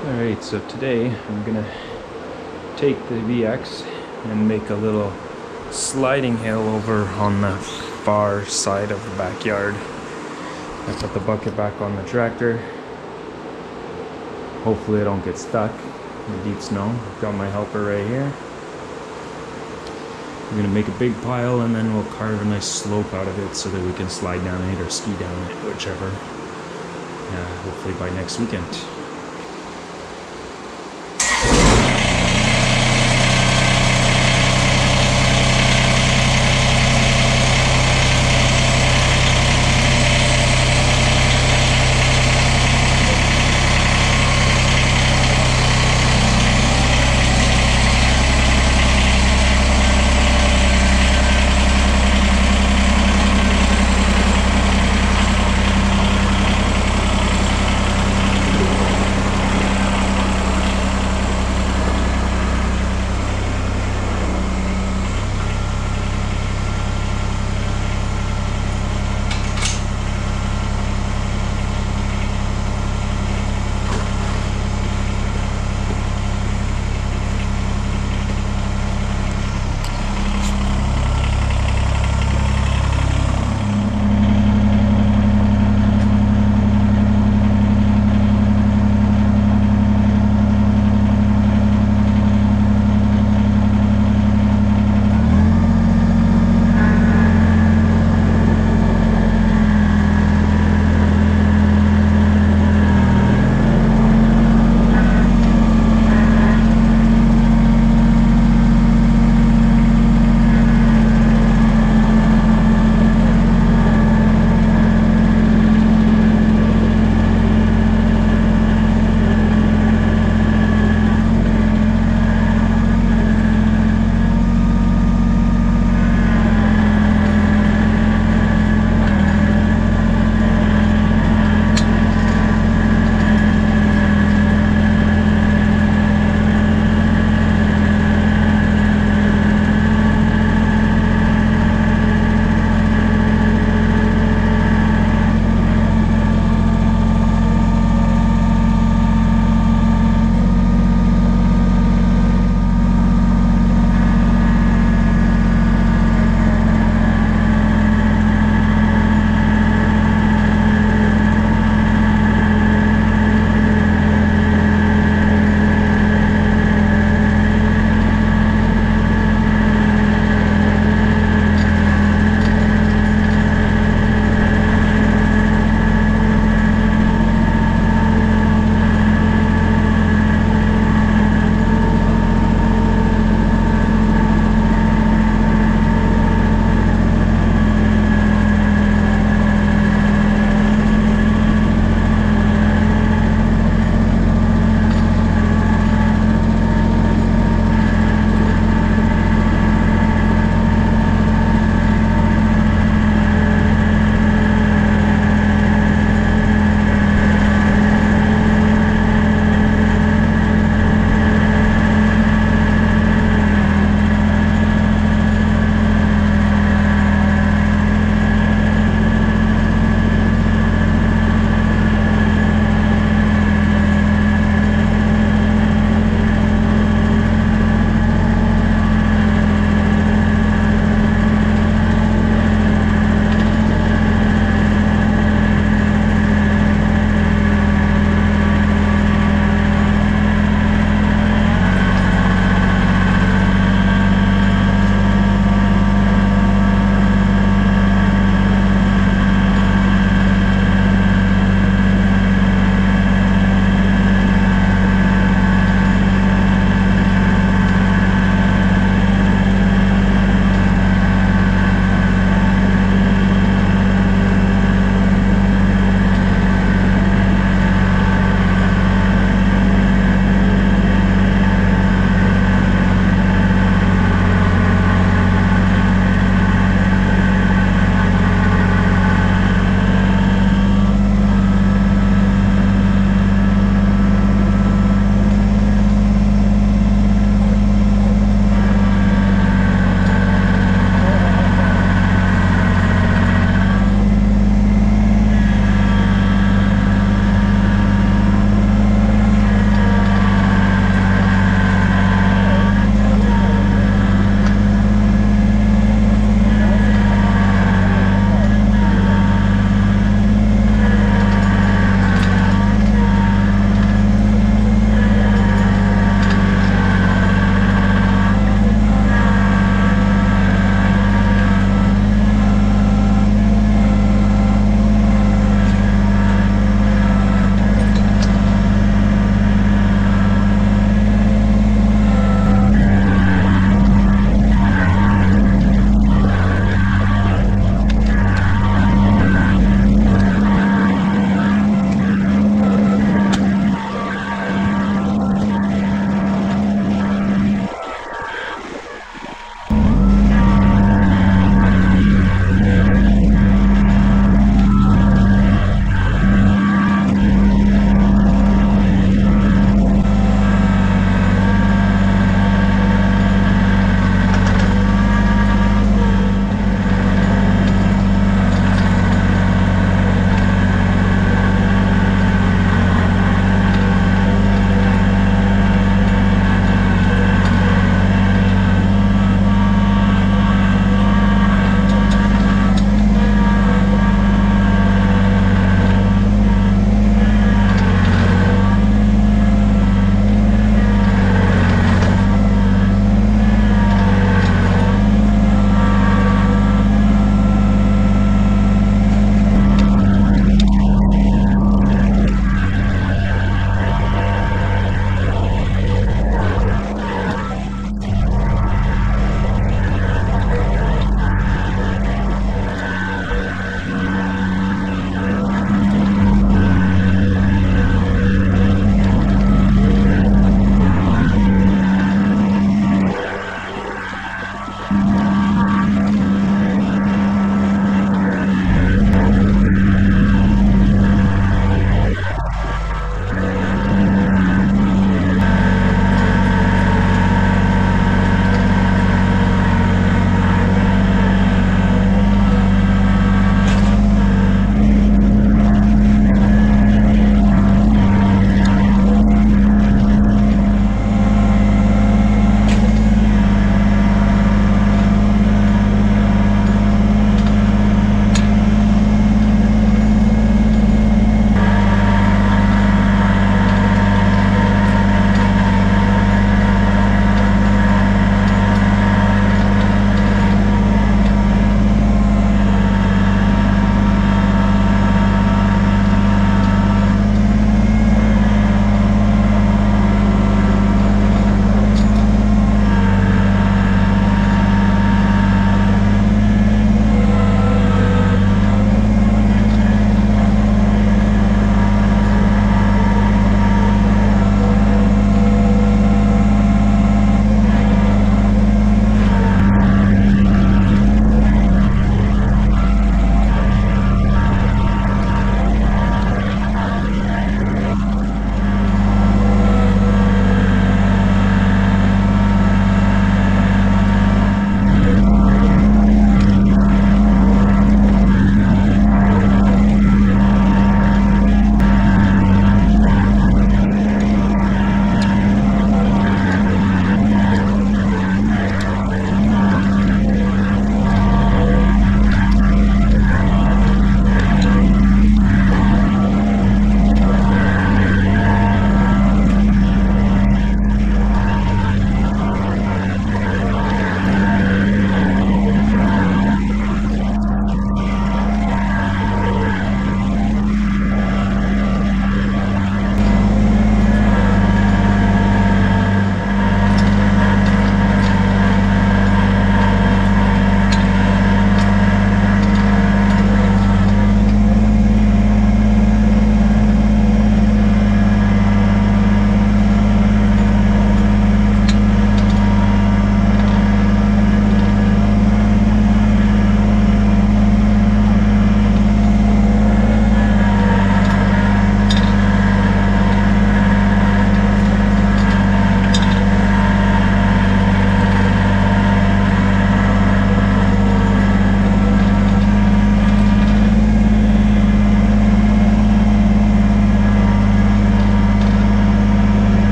Alright, so today I'm gonna take the VX and make a little sliding hill over on the far side of the backyard. I put the bucket back on the tractor. Hopefully I don't get stuck in the deep snow. Got my helper right here. We're gonna make a big pile and then we'll carve a nice slope out of it so that we can slide down it or ski down it, whichever. Hopefully by next weekend.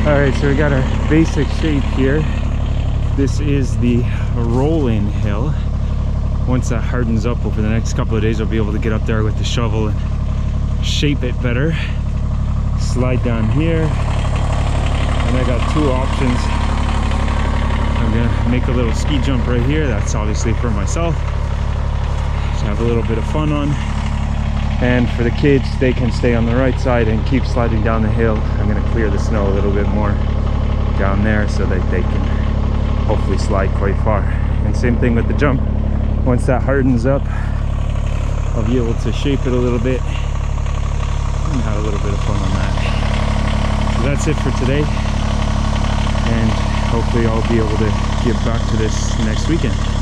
All right, so we got our basic shape here. This is the rolling hill. Once that hardens up over the next couple of days, I'll be able to get up there with the shovel and shape it better. Slide down here, and I got two options. I'm gonna make a little ski jump right here. That's obviously for myself to have a little bit of fun on, and for the kids, they can stay on the right side and keep sliding down the hill. I'm gonna clear the snow a little bit more down there so that they can hopefully slide quite far. And same thing with the jump. Once that hardens up, I'll be able to shape it a little bit and have a little bit of fun on that. So that's it for today, and hopefully I'll be able to get back to this next weekend.